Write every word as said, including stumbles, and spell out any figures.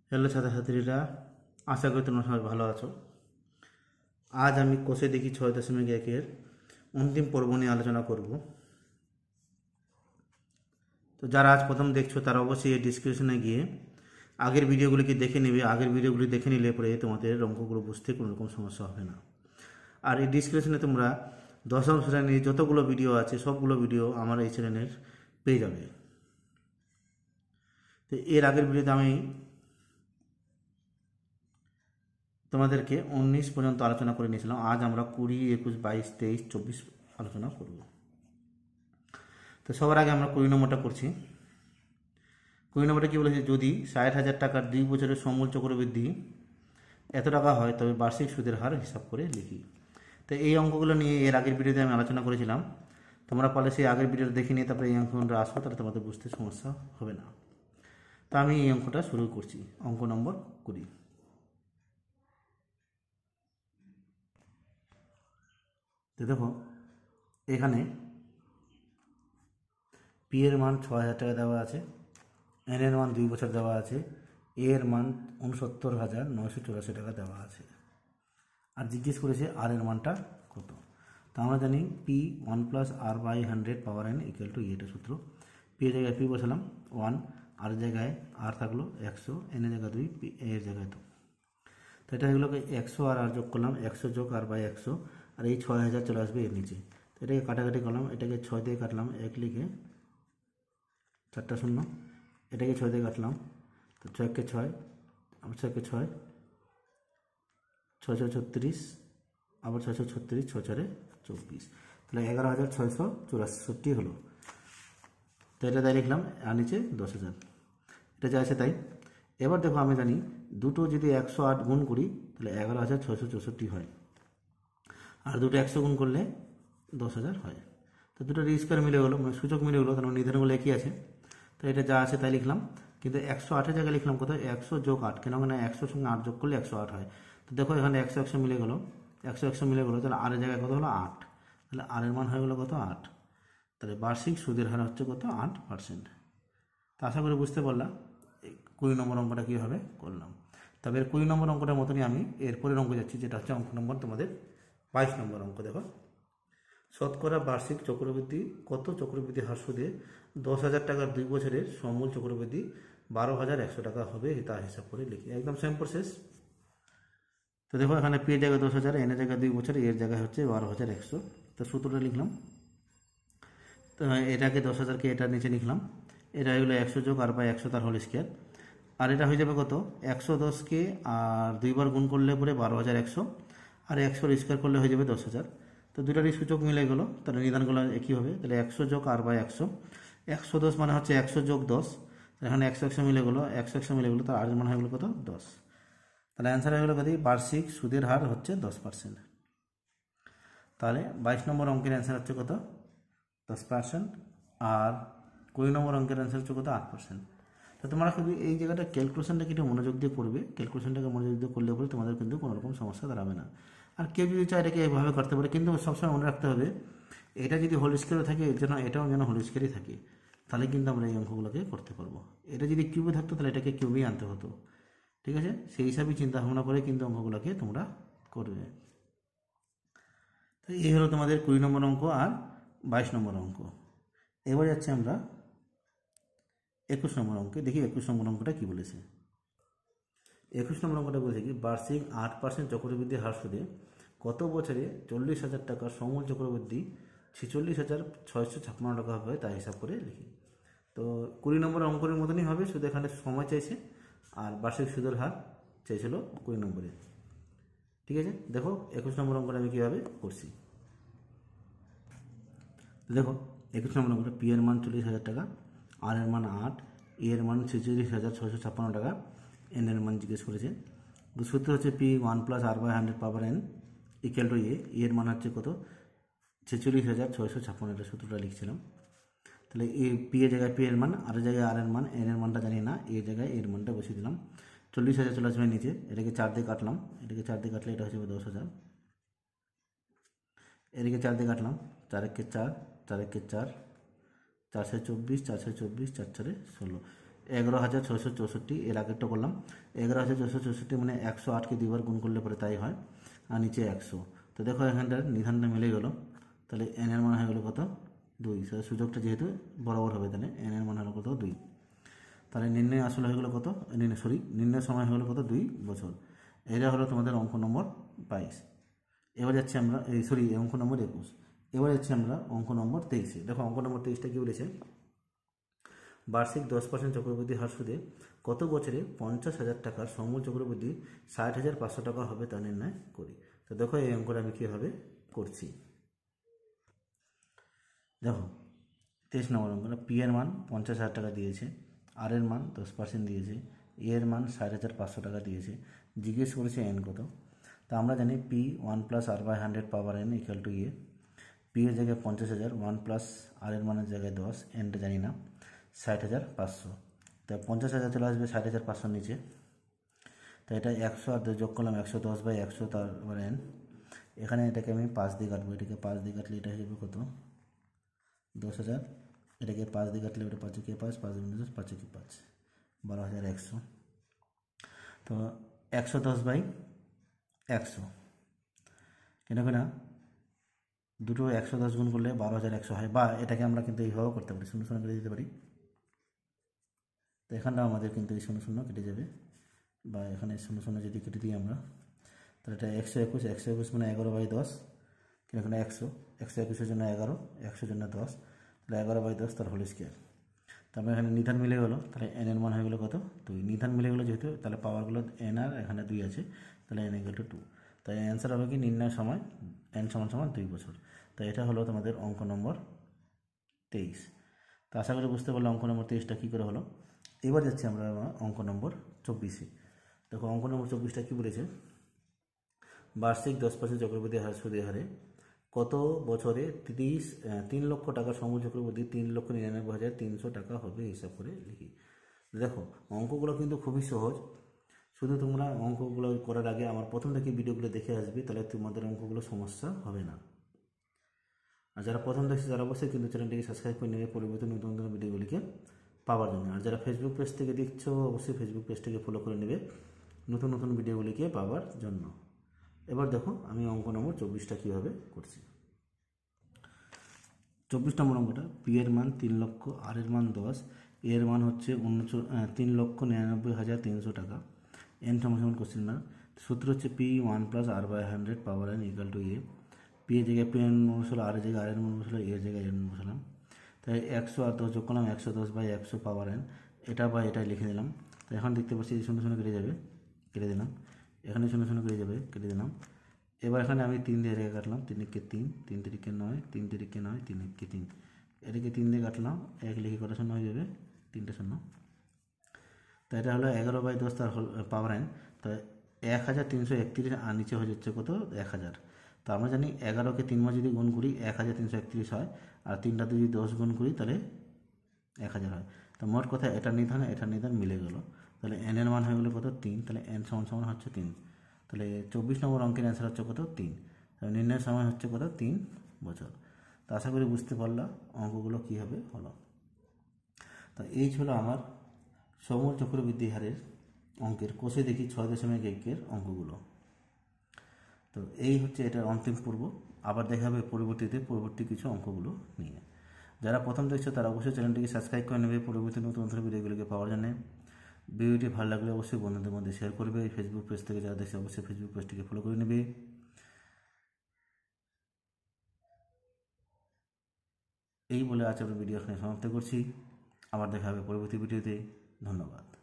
Hello ছাত্রছাত্রীরা, আশা করি তোমরা সবাই ভালো আছো। আজ আমি কোষে দেখি ছয় দশমিক একের অন্তিম পর্ব নিয়ে আলোচনা করব। তো যারা আজ প্রথম দেখছো তারা অবশ্যই এই ডিসক্রিপশনে গিয়ে আগের ভিডিওগুলিকে দেখে নেবে। আগের ভিডিওগুলি দেখে নিলে পরে তোমাদের অঙ্কগুলো বুঝতে কোনো রকম সমস্যা হবে না। আর এই ডিসক্রিপশনে তোমরা দশম শ্রেণীর যতগুলো ভিডিও আছে সবগুলো ভিডিও আমার এই চ্যানেলের পেয়ে যাবে। তো এর আগের ভিডিওতে আমি তোমাদেরকে উনিশ পর্যন্ত আলোচনা করে নিয়েছিলাম। আজ আমরা কুড়ি, একুশ, বাইশ, তেইশ, চব্বিশ আলোচনা করব। তো সবার আগে আমরা কুড়ি নম্বরটা করছি। কুড়ি নম্বরটা কী বলেছে, যদি ষাট হাজার টাকার দুই বছরের সমূল চক্রবৃদ্ধি এত টাকা হয় তবে বার্ষিক সুদের হার হিসাব করে লিখি। তো এই অঙ্কগুলো নিয়ে এর আগের ভিডিওতে আমি আলোচনা করেছিলাম। তোমরা পারলে সেই আগের ভিডিওটা দেখে নিয়ে তারপরে এই অঙ্কটা আসো, তাহলে তোমাদের বুঝতে সমস্যা হবে না। তো আমি এই অঙ্কটা শুরু করছি। অঙ্ক নম্বর কুড়ি। তো দেখো এখানে পি এর মান ছ হাজার টাকা দেওয়া আছে, এন এর মান দুই বছর দেওয়া আছে, এ এর মান উনসত্তর হাজার নয়শো চুরাশি টাকা দেওয়া আছে। আর জিজ্ঞেস করেছে আর এর মানটা কত। তো আমরা জানি P one plus R by hundred power N equal to এটা সূত্র। পি এর জায়গায় পি বসালাম ওয়ান, আর জায়গায় আর থাকলো একশো, এন এর জায়গায় দুই, পি এর জায়গায় তো তো এটা এগুলোকে একশো আর আর যোগ করলাম, একশো যোগ আর বাই একশো, আর এই ছয় হাজার চলে আসবে এর নিচে। তো এটাকে কাটাকাটি করলাম, এটাকে ছয় দিয়ে কাটলাম, এক লিখে চারটা শূন্য, এটাকে ছয় দিয়ে কাটলাম, তো ছয়কে ছয়, আবার ছয়কে ছয়, ছয় ছয় ছত্রিশ, আবার ছয়শো ছত্রিশ, ছয় চারে চব্বিশ, তাহলে এগারো হাজার ছয়শো চুরাষট্টি হলো। তো এটা তাই লিখলাম, আর নিচে দশ হাজার, এটা যা আছে তাই। এবার দেখো আমি জানি দুটো যদি একশো আট গুণ করি তাহলে এগারো হাজার ছয়শো চৌষট্টি হয়, আর দুটো একশো গুণ করলে দশ হাজার হয়। তো দুটো স্কোয়ার মিলে গেলো, মানে সূচক মিলে গেলো, তার মানে নির্ধারণগুলো একই আছে। তো এটা যা আছে তাই লিখলাম, কিন্তু একশো আটের জায়গায় লিখলাম কত, একশো যোগ আট, কেন মানে একশোর সঙ্গে আট যোগ করলে একশো আট হয়। তো দেখো এখানে একশো একশো মিলে গেলো, একশো একশো মিলে গেলো, তাহলে আরের জায়গায় কত হলো আট, তাহলে আরের মান হয়ে গেলো কত আট। তাহলে বার্ষিক সুদের হার হচ্ছে কত, আট পার্সেন্ট। তো আশা করি বুঝতে পারলাম কুড়ি নম্বর অঙ্কটা কীভাবে করলাম। তবে এর কুড়ি নম্বর অঙ্কটার মতনই আমি এরপরের অঙ্ক যাচ্ছি, যেটা হচ্ছে অঙ্ক নম্বর তোমাদের বাইশ নম্বর অঙ্ক। দেখো, শতকরা বার্ষিক চক্রবৃদ্ধি কত চক্রবৃদ্ধি হার সুদে দশ হাজার টাকার দুই বছরের সমূল চক্রবৃদ্ধি বারো হাজার একশো টাকা হবে, তা হিসাব করে লিখি। একদম সেম প্রসেস। তো দেখো এখানে পি এর জায়গায় দশ হাজার, এন এর জায়গায় দুই বছর, এর জায়গায় হচ্ছে বারো হাজার একশো। তো সূত্রটা লিখলাম, তো এটাকে দশ হাজারকে এটার নিচে লিখলাম, এটা হলো একশো যোগ আর বাই একশো তার হোল স্কোয়ার, আর এটা হয়ে যাবে কত, একশো দশকে আর দুইবার গুণ করলে পরে বারো হাজার একশো, আর একশোর স্কোয়ার করলে হয়ে যাবে দশ হাজার। তো দুটারই সূচক মিলে গেলো, তাহলে নিদানগুলো একই হবে। তাহলে একশো যোগ আর বাই একশো, একশো দশ মানে হচ্ছে একশো যোগ দশ, এখানে একশো একশো মিলে গেলো, একশো একশো মিলে গেলো, তার আর মান হয়ে গেলো কত, দশ। তাহলে অ্যান্সার হয়ে গেলো কত, বার্ষিক সুদের হার হচ্ছে দশ পার্সেন্ট। তাহলে বাইশ নম্বর অঙ্কের অ্যান্সার হচ্ছে কত, দশ পার্সেন্ট। আর কুড়ি নম্বর অঙ্কের অ্যান্সার হচ্ছে কত, আট পার্সেন্ট। তো তোমরা কিন্তু এই জায়গাটা ক্যালকুলেশনটাকে একটু মনোযোগ দিয়ে করবে। ক্যালকুলেশনটাকে মনোযোগ দিয়ে করলে পরে তোমাদের কিন্তু কোনো রকম সমস্যা দাঁড়াবে না। আর কেউ যদি চায় এটাকে এভাবে করতে পারে, কিন্তু সবসময় মনে রাখতে হবে এটা যদি হোল স্কোয়ারে থাকে এর জন্য এটাও যেন হোল স্কোয়ারই থাকে, তাহলে কিন্তু আমরা এই অঙ্কগুলোকে করতে পারবো। এটা যদি কিউবে থাকতো তাহলে এটাকে কিউবেই আনতে হতো। ঠিক আছে, সেই হিসাবে চিন্তা ভাবনা করে কিন্তু অঙ্কগুলোকে তোমরা করবে। তো এই হলো তোমাদের কুড়ি নম্বর অঙ্ক আর বাইশ নম্বর অঙ্ক। এবার যাচ্ছে আমরা একুশ নম্বর অঙ্কে। দেখি একুশ নম্বর অঙ্কটা কী বলেছে। একুশ নম্বর অঙ্কটা বলেছে কি, বার্ষিক আট পার্সেন্ট চক্রবৃদ্ধি হার সুদে কত বছরে চল্লিশ হাজার টাকার সমূল চক্রবৃদ্ধি ছেচল্লিশ হাজার ছয়শো ছাপ্পান্ন টাকা হবে, তা হিসাব করে লিখি। তো কুড়ি নম্বর অঙ্কের মতনই হবে, শুধু এখানে সময় চাইছে আর বার্ষিক সুদের হার চাইছিল কুড়ি নম্বরে। ঠিক আছে, দেখো একুশ নম্বর অঙ্কটা আমি কীভাবে করছি। দেখো একুশ নম্বর অঙ্কটা, পি এর মান চল্লিশ হাজার টাকা, আর এর মান আট, এ এর মান ছেচল্লিশ হাজার ছয়শো ছাপ্পান্ন টাকা, এন এর মান জিজ্ঞেস করেছে। সূত্র হচ্ছে P one plus R by hundred power N equal to A, এর মান হচ্ছে কত, ছেচল্লিশ হাজার ছয়শো ছাপ্পান্ন, এটা সূত্রটা লিখছিলাম। তাহলে এ পি এর জায়গায় পি এর মান, আর জায়গায় আর এর মান, এন এর মানটা জানি না, এর জায়গায় এর মানটা বসিয়ে দিলাম। চল্লিশ হাজার চলে আসবে নিচে, এটাকে চার দিয়ে কাটলাম, এটাকে চার দিয়ে কাটলে এটা হচ্ছে দশ হাজার, এদিকে চার দিয়ে কাটলাম, চার একে চার, চার একে চার, চারশো চব্বিশ, চারশো চব্বিশ, চার চারে ষোলো, এগারো হাজার ছয়শো চৌষট্টি, এর আগেরটা করলাম এগারো হাজার ছয়শো চৌষট্টি মানে একশো আটকে দুইবার গুণ করলে পরে তাই হয়, আর নিচে একশো। তো দেখো এখানটার নিধানটা মিলে গেল, তাহলে এন এর মান হয়ে গেলো কত, দুই। সুযোগটা যেহেতু বরাবর হবে, তাহলে এন এর মান হলো কত, দুই। তাহলে নির্ণয় আসলে হয়ে গেলো কত, নির্ণয় সরি নির্ণয় সময় হয়ে গেলো কত, দুই বছর। এটা হলো তোমাদের অঙ্ক নম্বর বাইশ। এবার যাচ্ছি আমরা এই সরি অঙ্ক নম্বর একুশ। এবার যাচ্ছি আমরা অঙ্ক নম্বর তেইশে। দেখো অঙ্ক নম্বর তেইশটা কী বলেছে, বার্ষিক দশ পার্সেন্ট চক্রবৃদ্ধি হার সুদে কত বছরে পঞ্চাশ হাজার টাকার সমূল চক্রবৃদ্ধি ষাট হাজার পাঁচশো টাকা হবে তা নির্ণয় করি। তো দেখো এই অঙ্কটা আমি কীভাবে করছি। দেখো তেইশ নম্বর অঙ্কটা, পি এর মান পঞ্চাশ হাজার টাকা দিয়েছে, আর এর মান দশ পার্সেন্ট দিয়েছে, এ এর মান ষাট হাজার পাঁচশো টাকা দিয়েছে, জিজ্ঞেস করেছে এন কত। তা আমরা জানি P one plus R by hundred power N equal to A. P এর জায়গায় পঞ্চাশ হাজার, ওয়ান প্লাস আর এর মানের জায়গায় দশ, এনটা জানি না, ষাট হাজার পাঁচশো। তা পঞ্চাশ হাজার চলে আসবে ষাট হাজার পাঁচশোর নিচে, তো এটা একশো আর যোগ করলাম একশো দশ বাই একশো, তারপরে এন। এখানে এটাকে আমি পাঁচ দিয়ে কাটবো, এটাকে পাঁচ দিয়ে কাটলে এটা হয়ে যাবে কত, দশ হাজার। এটাকে পাঁচ দিয়ে কাটলে ওটা পাঁচে কে পাঁচ, পাঁচ মিনিট দশ, পাঁচে কে পাঁচ, বারো হাজার একশো। তো একশো দশ বাই একশো, কেন কিনা দুটো একশো দশ গুণ করলে বারো হাজার একশো হয়, বা এটাকে আমরা কিন্তু এইভাবেও করতে পারি, শূন্য শূন্য কেটে দিতে পারি। তো এখানটাও আমাদের কিন্তু এই শূন্য শূন্য কেটে যাবে, বা এখানে শূন্য শূন্য যদি কেটে দিই আমরা, তাহলে এটা একশো একুশ, একশো একুশ মানে এগারো বাই দশ, কিন্তু এখানে একশো, একশো একুশের জন্য এগারো, একশোর জন্য দশ, তাহলে এগারো বাই দশ তার হোল স্কোয়ার। তারপরে এখানে নিধান মিলে গেলো, তাহলে এন এর মান হয়ে গেলো কত, দুই। নিধান মিলে গেলো যেহেতু, তাহলে পাওয়ারগুলো এন আর এখানে দুই আছে, তাহলে এন ইকুয়াল টু টু। তাই অ্যান্সার হবে কি, নির্ণয় সময় এন সমান সমান দুই বছর। তো এটা হলো তোমাদের অঙ্ক নম্বর তেইশ। তো আশা করি বুঝতে পারলে অঙ্ক নম্বর তেইশটা কী করে হলো। এবার যাচ্ছি আমরা অঙ্ক নম্বর চব্বিশে। দেখো অঙ্ক নম্বর চব্বিশটা কী বলেছে, বার্ষিক দশ পার্সেন্ট চক্রবৃদ্ধি হার সুদের হারে কত বছরে তিরিশ তিন লক্ষ টাকার সমূল চক্রবৃদ্ধি তিন লক্ষ নিরানব্বই হাজার তিনশো টাকা হবে, হিসাব করে লিখি। দেখো অঙ্কগুলো কিন্তু খুবই সহজ, শুধু তোমরা অঙ্কগুলো করার আগে আমার প্রথম থেকে ভিডিওগুলো দেখে আসবে, তাহলে তোমাদের অঙ্কগুলো সমস্যা হবে না। আর যারা প্রথম দেখছে তারা অবশ্যই কিন্তু চ্যানেলটিকে সাবস্ক্রাইব করে নেবে পরবর্তী নতুন নতুন ভিডিওগুলিকে পাওয়ার জন্য। আর যারা ফেসবুক পেজ থেকে দেখছো অবশ্যই ফেসবুক পেজটিকে ফলো করে নেবে নতুন নতুন ভিডিওগুলিকে পাওয়ার জন্য। এবার দেখো আমি অঙ্ক নম্বর চব্বিশটা কীভাবে করছি। চব্বিশ নম্বর অঙ্কটা, পি এর মান তিন লক্ষ, আর এর মান দশ, এর মান হচ্ছে উনচ তিন লক্ষ নিরানব্বই হাজার তিনশো টাকা, এন সমান সমান কোশ্চেন মার্ক। সূত্র হচ্ছে P one plus R by hundred power N equal to A. P এর জায়গায় পি এন বসালো, আর এর জায়গায় আর এন বসালো, এর জায়গায় এন বসালাম। তাই একশো আর দশ যোগ করলাম, একশো দশ বাই একশো পাওয়ার এন, এটা বা এটাই লিখে দিলাম। তো এখন দেখতে পাচ্ছি শূন্য শূন্য কেটে যাবে, কেটে দিলাম। এখানে শূন্য শূন্য কেটে যাবে, কেটে দিলাম। এবার এখানে আমি তিন দিয়ে রেখে কাটলাম, তিন একে তিন, তিন তিরিকে নয়, তিন তিরিকে নয়, তিন একে তিন, এদিকে তিন দিয়ে কাটলাম, এক লিখে কটা শূন্য হয়ে যাবে, তিনটে শূন্য। তো এটা হলো এগারো বাই দশ তার পাওয়ার এন। তো এক হাজার তিনশো একত্রিশ, আর নিচে হয়ে যাচ্ছে কত, এক হাজার। তো আমরা জানি এগারোকে তিন মাস যদি গুণ করি এক হাজার তিনশো একত্রিশ হয়, আর তিনটাতে যদি দশ গুণ করি তাহলে এক হাজার হয়। তো মোট কথা এটা নিধান এটা নিধান মিলে গেল, তাহলে এন এর মান হয়ে গেলো কত, তিন। তাহলে এন সমান সমান হচ্ছে তিন। তাহলে চব্বিশ নম্বর অঙ্কের অ্যান্সার হচ্ছে কত, তিন। তাহলে নির্ণয়ের সময় হচ্ছে কত, তিন বছর। তো আশা করি বুঝতে পারলাম অঙ্কগুলো কীভাবে হলো। তো এই ছিল আমার সমূল চক্রবৃদ্ধি হারের অঙ্কের কোষে দেখি ছয় দশমিক একের অঙ্কগুলো। তো এই হচ্ছে এটার অন্তিম পর্ব, আবার দেখা হবে পরবর্তীতে পরবর্তী কিছু অঙ্কগুলো নিয়ে। যারা প্রথম দেখছো তারা অবশ্যই চ্যানেলটিকে সাবস্ক্রাইব করে নেবে পরবর্তী নতুন নতুন ভিডিওগুলোকে পাওয়ার জন্য। ভিডিওটি ভালো লাগলে অবশ্যই বন্ধুদের মধ্যে শেয়ার করবে। ফেসবুক পেজ থেকে যারা দেখছে অবশ্যই ফেসবুক পেজটিকে ফলো করে নেবে। এই বলে আজ আমরা ভিডিও এখানে সমাপ্ত করছি, আবার দেখা হবে পরবর্তী ভিডিওতে। ধন্যবাদ।